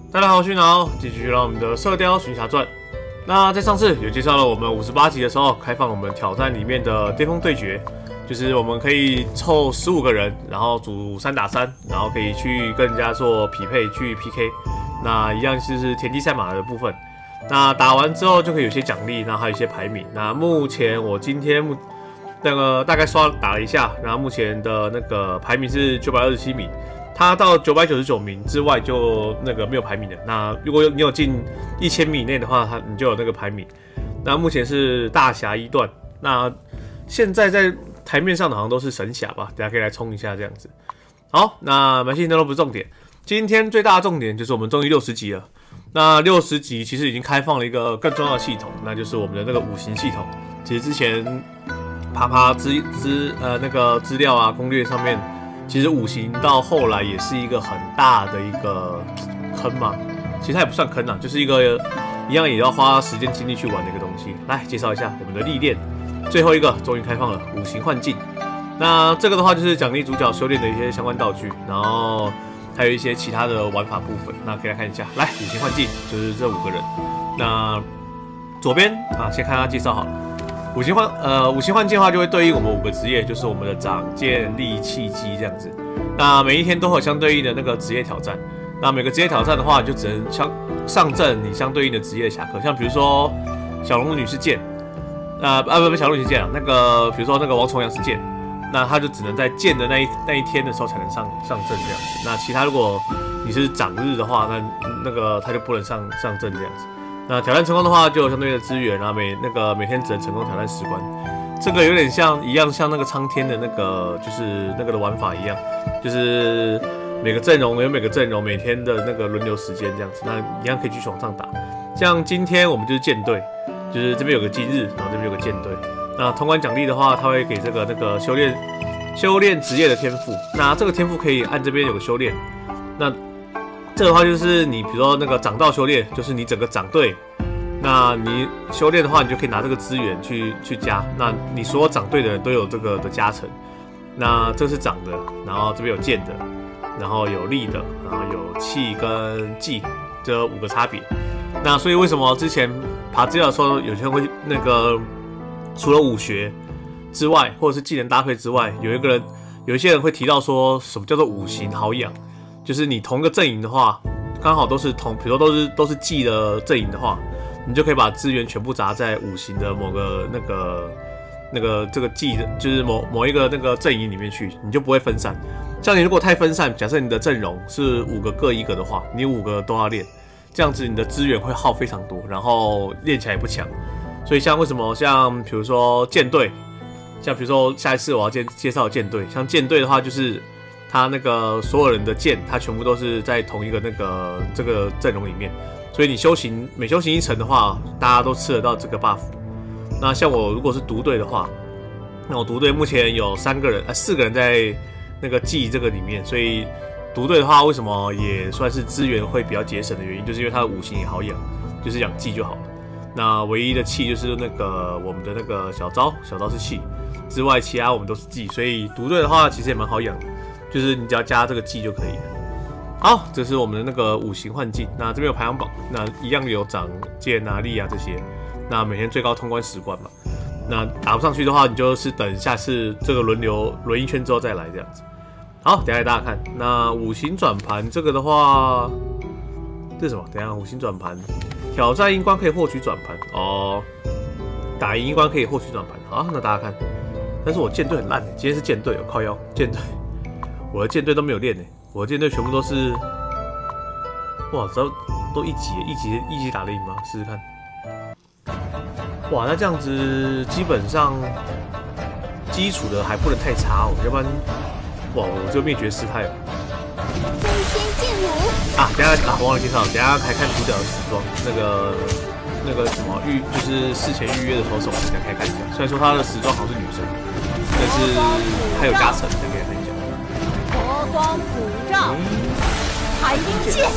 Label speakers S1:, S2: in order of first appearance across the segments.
S1: 大家好，我是脑，继续让我们的《射雕群侠传》。那在上次有介绍了我们58集的时候，开放我们挑战里面的巅峰对决，就是我们可以凑15个人，然后组3打3，然后可以去跟人家做匹配去 PK。那一样就是田忌赛马的部分。那打完之后就可以有些奖励，那还有一些排名。那目前我今天大概打了一下，然后目前的那个排名是927名。他到999名之外就没有排名的。那如果你有进1000名以内的话，你就有那个排名。那目前是大侠1段。那现在在台面上的好像都是神侠吧，大家可以来冲一下这样子。好，那蛮新的都不是重点。今天最大的重点就是我们终于60集了。那60集其实已经开放了一个更重要的系统，那就是我们的那个五行系统。其实之前那个资料啊攻略上面。其实五行到后来也是一个很大的一个坑嘛，其实它也不算坑啊，就是一样也要花时间精力去玩的一个东西。来介绍一下我们的历练，最后一个终于开放了五行幻境。那这个的话就是奖励主角修炼的一些相关道具，然后还有一些其他的玩法部分。那可以来看一下，来五行幻境就是这5个人。那左边啊，先看他介绍好了。五行幻境的话，就会对应我们5个职业，就是我们的长、剑、力、气、机这样子。那每一天都会有相对应的那个职业挑战。那每个职业挑战的话，就只能上阵你相对应的职业的侠客。像比如说小龙女是剑，不小龙女是剑啊，比如说那个王重阳是剑，那他就只能在剑的那一天的时候才能上阵这样子。那其他如果你是长日的话，那个他就不能上阵这样子。那挑战成功的话，就有相对应的资源，然后每天只能成功挑战10关。这个有点像那个苍天的就是那个的玩法一样，就是每个阵容有每个阵容每天的那个轮流时间这样子，那一样可以继续往上打。像今天我们就是剑队，就是这边有个今日，然后这边有个剑队。那通关奖励的话，他会给那个修炼职业的天赋。那这个天赋可以按这边有个修炼。那这个的话就是你比如说那个长道修炼，就是你整个长队，那你修炼的话，你就可以拿这个资源去加。那你所有长队的人都有这个的加成。那这是长的，然后这边有剑的，然后有力的，然后有气跟技这5个差别。那所以为什么之前爬资料的时候，有些人会除了武学之外，或者是技能搭配之外，有一些人会提到说什么叫做五行好养。就是你同一个阵营的话，刚好都是比如说都是技的阵营的话，你就可以把资源全部砸在五行的某个这个技的，就是某一个那个阵营里面去，你就不会分散。像你如果太分散，假设你的阵容是5个各1个的话，你5个都要练，这样子你的资源会耗非常多，然后练起来也不强。所以为什么像比如说舰队，像比如说下一次我要介绍舰队，像舰队的话就是。他那个所有人的剑，他全部都是在同一个这个阵容里面，所以你每修行1层的话，大家都吃得到这个 buff。那像我如果是独队的话，那我独队目前有4个人在那个技这个里面，所以独队的话，为什么也算是资源会比较节省的原因，就是因为它的五行也好养，就是养技就好了。那唯一的气就是我们的那个小招是气之外，其他我们都是技，所以独队的话其实也蛮好养的。就是你只要加这个技就可以了。好，这是我们的那个五行幻境。那这边有排行榜，那一样有长剑啊、力啊这些。那每天最高通关10关嘛。那打不上去的话，你就是等下次这个轮一圈之后再来这样子。好，等一下给大家看。那五行转盘这个的话，这是什么？等一下五行转盘，挑战1关可以获取转盘哦。打赢1关可以获取转盘。好，那大家看。但是我剑队很烂今天是剑队，我靠腰剑队。我的舰队都没有练我的舰队全部都是，哇，都一级打得赢吗？试试看。哇，那这样子基本上基础的还不能太差要不然，哇，我就灭绝师太了。
S2: 飞仙剑舞
S1: 啊，等一下忘了介绍，等一下还看主角的时装，那个什么就是事前预约的投手，大家可以看一下。虽然说他的时装好像是女生，但是还有加成，大家可以看一下。
S2: 佛光普照，寒阴剑，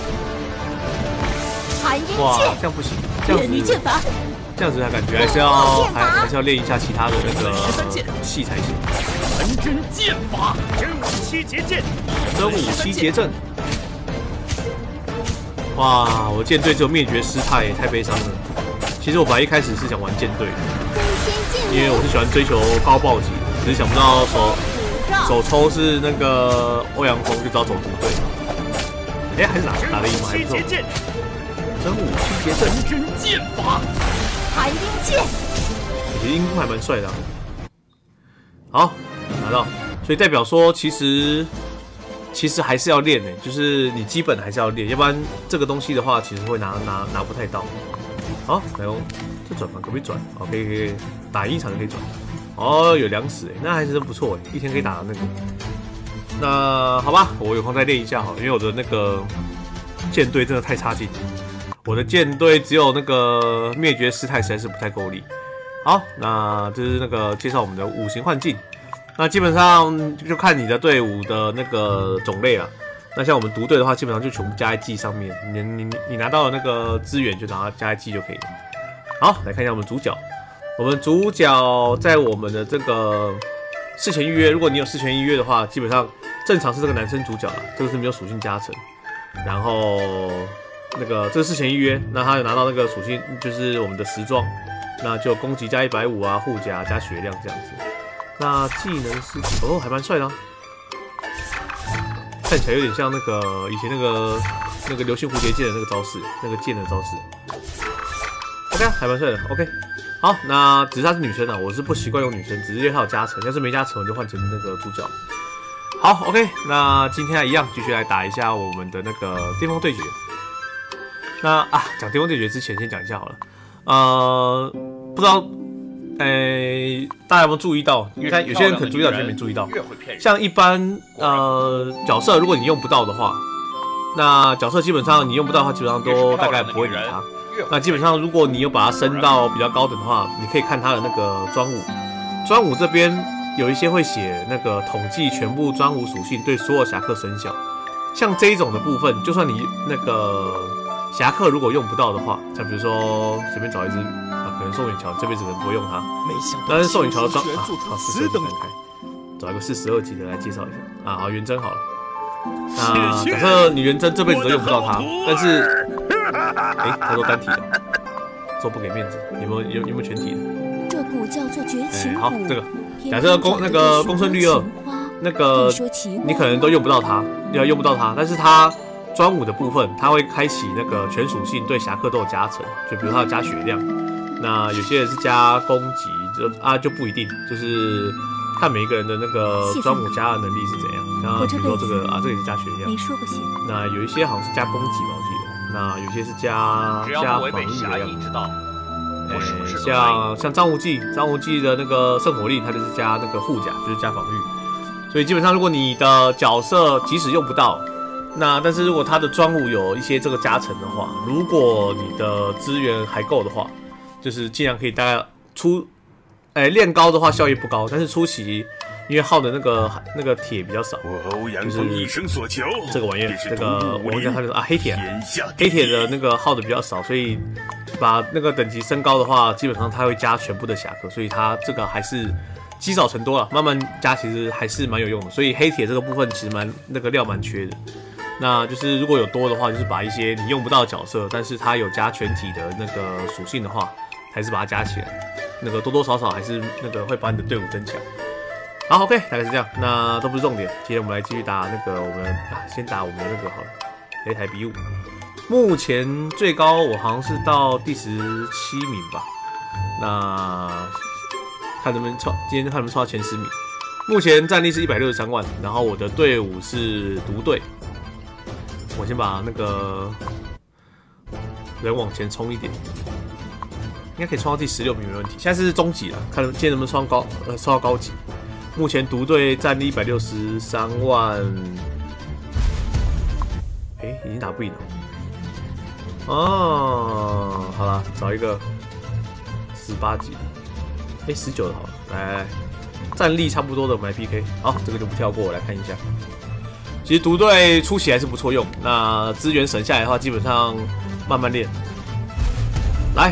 S2: 寒阴剑，
S1: 这样不行，这样子
S2: 剑法，
S1: 这样子他感觉还是要练一下其他的那个戏才行。
S3: 寒真剑法，真武七节剑，
S1: 真武七节阵。 哇，我舰队只有灭绝师太，太悲伤了。其实我本来一开始是想玩舰队，因为我是喜欢追求高暴击，只是想不到手抽是那个欧阳锋，就只好走独队。哎，还是打得赢吗？还不错。真武七节阵，
S2: 真剑法，寒冰剑。
S1: 其实鹰弓还蛮帅的、啊。好，拿到，所以代表说其实还是要练呢，就是你基本还是要练，要不然这个东西的话，其实会拿不太到。好，来哦，这转盘可不可以转？哦，可以，打一场就可以转。哦，有粮食哎，那还是真不错哎，一天可以打到那个。那好吧，我有空再练一下好了，因为我的那个舰队真的太差劲，我的舰队只有那个灭绝师太实在是不太够力。好，那这是那个介绍我们的五行幻境。那基本上就看你的队伍的那个种类了。那像我们独队的话，基本上就全部加在技上面。你拿到的那个资源就拿它加在技就可以了。好，来看一下我们主角。我们主角在我们的这个事前预约，如果你有事前预约的话，基本上正常是这个男生主角了，这个是没有属性加成。然后那个这个事前预约，那他有拿到那个属性，就是我们的时装，那就攻击加150啊，护甲加血量这样子。那技能是哦，还蛮帅的、啊，看起来有点像那个以前那个流星蝴蝶剑的那个招式，那个剑的招式。OK， 还蛮帅的。OK， 好，那只是她是女生啊，我是不习惯用女生，只是因为她有加成，要是没加成我就换成那个主角。好 ，OK， 那今天一样继续来打一下我们的那个巅峰对决。那讲巅峰对决之前，先讲一下好了。不知道。大家有没有注意到？你看有些人可能注意到，有些人没注意到。像一般角色，如果你用不到的话，那角色基本上你用不到的话，基本上都大概不会理他。那基本上如果你有把它升到比较高等的话，你可以看他的那个专武。专武这边有一些会写那个统计全部专武属性对所有侠客生效。像这一种的部分，就算你那个侠客如果用不到的话，像比如说随便找一只。可能宋允乔这辈子可能不会用它，但是宋允乔的装42级开，找一个42级的来介绍一下好，元真好了。那假设你元真这辈子都用不到它，但是他都单体了，做不给面子，有没有全体的？
S2: 这股叫做绝情谷。
S1: 好，这个假设那个公孙绿二，那个你可能都用不到它，用不到它，但是它专武的部分，它会开启那个全属性对侠客都有加成，就比如它有加血量。那有些人是加攻击，就不一定，就是看每一个人的那个专武加的能力是怎样。像比如说这个这个也是加血量，
S2: 没说不行。
S1: 那有一些好像是加攻击吧，我记得。那有些是加防御的样子。像张无忌的那个圣火令，它就是加那个护甲，就是加防御。所以基本上，如果你的角色即使用不到，但是如果他的专武有一些这个加成的话，如果你的资源还够的话。就是尽量可以大概练高的话效益不高，但是初期因为耗的那个铁比较少，就是这个玩意儿，这个我们叫它就是黑铁的那个耗的比较少，所以把那个等级升高的话，基本上它会加全部的侠客，所以它这个还是积少成多了，慢慢加其实还是蛮有用的。所以黑铁这个部分其实那个料蛮缺的。那就是如果有多的话，就是把一些你用不到的角色，但是它有加全体的那个属性的话。还是把它加起来，那个多多少少还是那个会把你的队伍增强。好 ，OK， 大概是这样，那都不是重点。接着我们来继续打那个我们先打我们的那个好了，擂台比武。目前最高我好像是到第17名吧，那看能不能今天看能不能抽到前10名。目前战力是163万，然后我的队伍是独队。我先把那个人往前冲一点。应该可以冲到第16名没问题。现在是中级了，看今天能不能冲到高级。目前独队战力163万，已经打不赢了。好了，找一个18级的，19的好了，来，战力差不多的我们来 PK。好，这个就不跳过，我来看一下。其实独队初期还是不错用，那资源省下来的话，基本上慢慢练。来。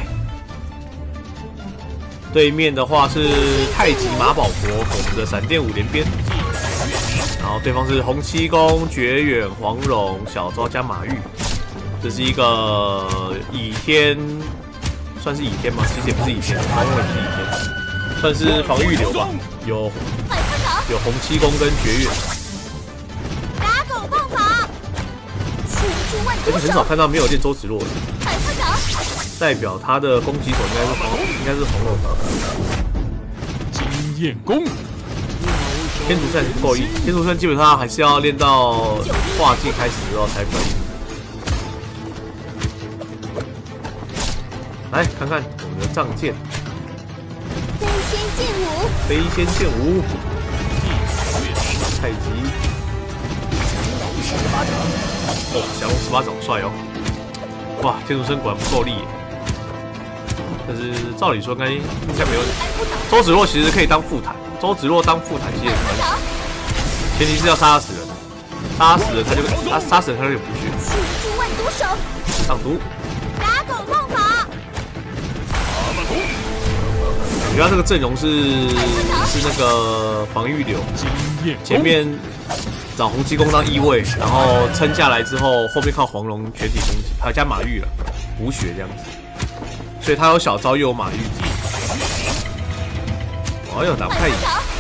S1: 对面的话是太极马保国，我们的闪电5连鞭，然后对方是洪七公、绝远、黄蓉、小昭加马玉。 这是一个倚天，算是倚天吗？其实也不是倚天，防卫也不是倚天，算是防御流吧。有洪七公跟绝月，
S2: 打狗棒法，
S1: 而且很少看到没有练周芷若的，代表他的攻击手应该是红龙。
S3: 经验功。
S1: 天竺扇不够力，天竺扇基本上还是要练到化技开始之后才可以。来看看我们的仗剑，
S2: 飞仙剑舞，
S1: 飞仙剑舞，太极，哦，降龙18掌帅哦！哇，天竺扇果然不够力耶，但是照理说应该没问题。周芷若其实可以当副坦。 周芷若当副坦其实也可以，前提是要杀死人，杀死人他就有补血。
S2: 气出万毒手，
S1: 上毒，
S2: 打狗棒法，
S1: 感觉他这个阵容是那个防御流，前面找洪七公当1位，然后撑下来之后，后面靠黄龙全体攻击，还有加马玉了补血这样子，所以他有小招又有马玉。 哎呦，打不太赢！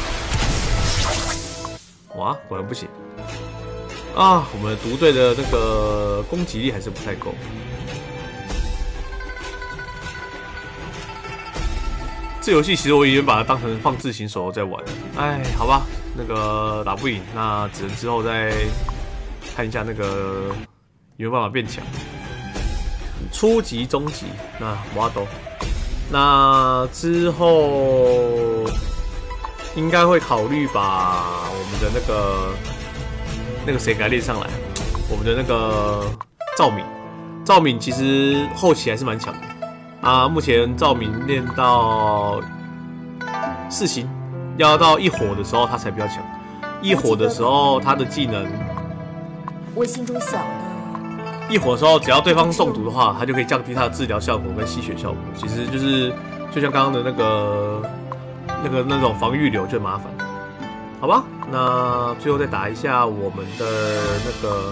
S1: 哇，果然不行啊！我们独队的那个攻击力还是不太够。这游戏其实我原本把它当成放置型手游在玩，哎，好吧，那个打不赢，那只能之后再看一下那个有没有办法变强。初级、中级，那我都。 那之后应该会考虑把我们的那个谁给他练上来，我们的那个赵敏，赵敏其实后期还是蛮强的啊。目前赵敏练到4星，要到1火的时候他才比较强。1火的时候他的技能，
S2: 我心中想的。
S1: 1火的时候，只要对方中毒的话，它就可以降低它的治疗效果跟吸血效果。其实就像刚刚的那种防御流就很麻烦，好吧？那最后再打一下我们的那个，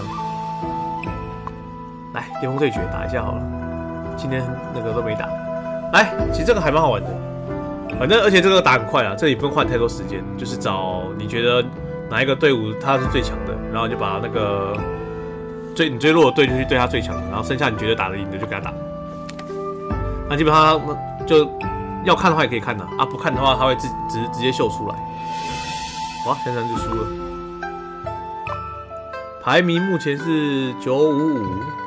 S1: 来巅峰对决打一下好了。今天那个都没打，来，其实这个还蛮好玩的，反正而且这个打很快啊，这里不用花太多时间，就是找你觉得哪一个队伍他是最强的，然后就把那个。 你最弱的队就去对他最强的，然后剩下你觉得打得赢的就给他打。那基本上就要看的话也可以看的啊，不看的话他会直接秀出来。哇，现在就输了。排名目前是955。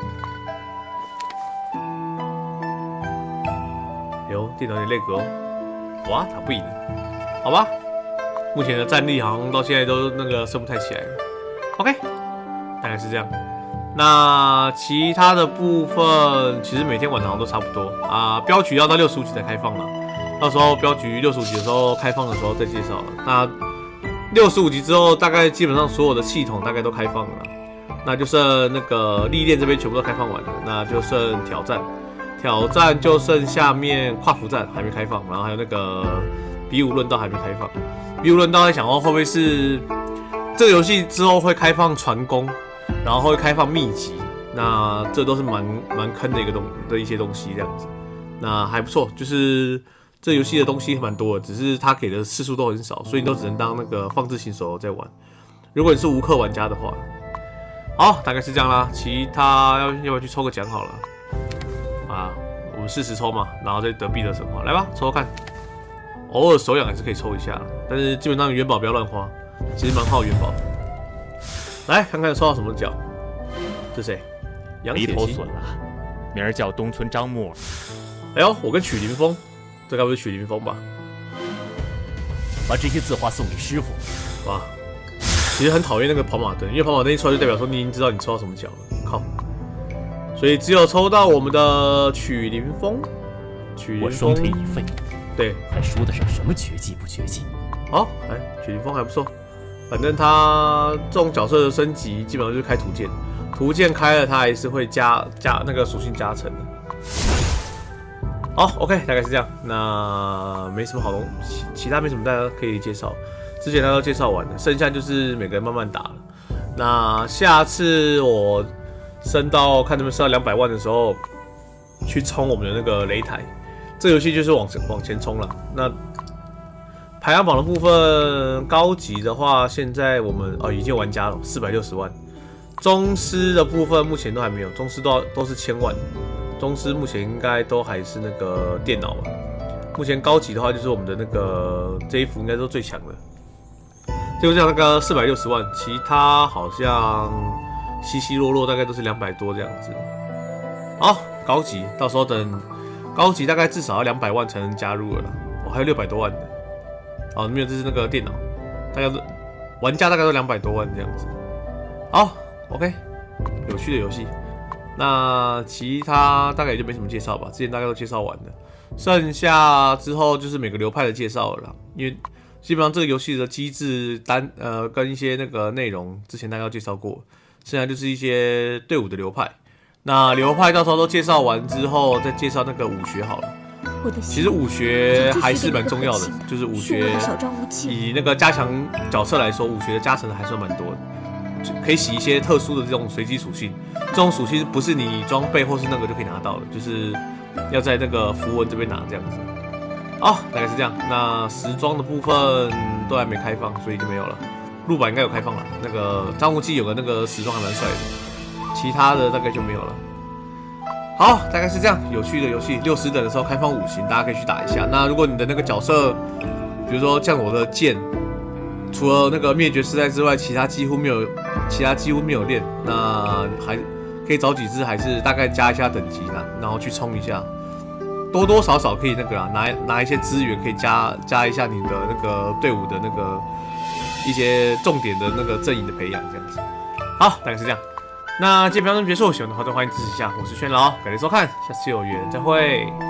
S1: 哟，电脑有点 lag 哦。哇，打不赢，好吧。目前的战力好像到现在都那个升不太起来了。OK， 大概是这样。 那其他的部分其实每天晚上都差不多啊，镖局要到65级才开放了，到时候镖局65级的时候开放的时候再介绍了。那65级之后，大概基本上所有的系统大概都开放了，那就剩那个历练这边全部都开放完了，那就剩挑战，挑战就剩下面跨服战还没开放，然后还有那个比武论道还没开放。比武论道在想说会不会是这个游戏之后会开放传功？ 然后会开放秘籍，那这都是蛮坑的一些东西，这样子，那还不错。就是这游戏的东西蛮多的，只是它给的次数都很少，所以你都只能当那个放置型手游在玩。如果你是无氪玩家的话，好，大概是这样啦。其他要不要去抽个奖好了？啊，我们40抽嘛，然后再得必得神话，来吧，抽抽看。偶尔手痒还是可以抽一下，但是基本上元宝不要乱花，其实蛮耗元宝。 来看看抽到什么奖？这谁？杨铁心。
S3: 损了，名儿叫东村张木耳。
S1: 哎呦，我跟曲林峰，这该不是曲林峰吧？
S3: 把这些字画送给师傅。
S1: 哇，其实很讨厌那个跑马灯，因为跑马灯一出来就代表说你已经知道你抽到什么奖了。靠！所以只有抽到我们的曲林峰。曲林峰，
S3: 我双腿已废，
S1: 对，
S3: 还说得上什么绝技不绝技？
S1: 好，哎，曲林峰还不错。 反正他这种角色的升级，基本上就是开图鉴，图鉴开了，它还是会加那个属性加成的。好 ，OK， 大概是这样。那没什么好东西，其他没什么大家可以介绍，之前大家都介绍完了，剩下就是每个人慢慢打了。那下次我升到看能不能升到200万的时候，去冲我们的那个擂台。这个游戏就是往前冲了。那排行榜的部分，高级的话，现在我们已经有玩家了，460万。宗师的部分目前都还没有，宗师都是1000万的。宗师目前应该都还是那个电脑吧。目前高级的话，就是我们的那个这一服应该都最强的。就像那个460万，其他好像稀稀落落，大概都是200多这样子。好，高级，到时候等高级大概至少要200万才能加入了啦。还有600多万的。哦，没有，这是那个电脑，大概玩家大概都200多万这样子。好 ，OK， 有趣的游戏。那其他大概也就没什么介绍吧，之前大概都介绍完了。剩下之后就是每个流派的介绍了啦，因为基本上这个游戏的机制跟一些那个内容之前大家都介绍过，剩下就是一些队伍的流派。那流派到时候都介绍完之后，再介绍那个武学好了。其实武学还是蛮重要的，就是武学以那个加强角色来说，武学的加成还算蛮多的，可以洗一些特殊的这种随机属性。这种属性不是你装备或是那个就可以拿到的，就是要在那个符文这边拿这样子。好，大概是这样。那时装的部分都还没开放，所以就没有了。陆版应该有开放了，那个张无忌有个那个时装还蛮帅的，其他的大概就没有了。好，大概是这样。有趣的游戏，60等的时候开放5星，大家可以去打一下。那如果你的那个角色，比如说像我的剑，除了那个灭绝世代之外，其他几乎没有练，那还可以找几只，还是大概加一下等级啦，然后去冲一下，多多少少可以那个啦，拿一些资源可以加一下你的那个队伍的那个一些重点的那个阵营的培养这样子。好，大概是这样。那今天评论结束，喜欢的话就欢迎支持一下，我是轩老，感谢收看，下次有缘再会。